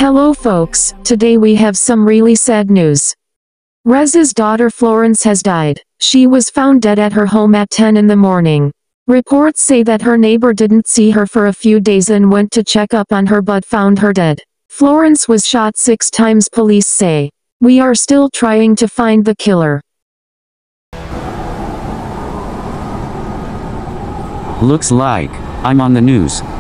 Hello folks, today we have some really sad news. Rez's daughter Florence has died. She was found dead at her home at 10 in the morning. Reports say that her neighbor didn't see her for a few days and went to check up on her but found her dead. Florence was shot 6 times, police say. We are still trying to find the killer. Looks like I'm on the news.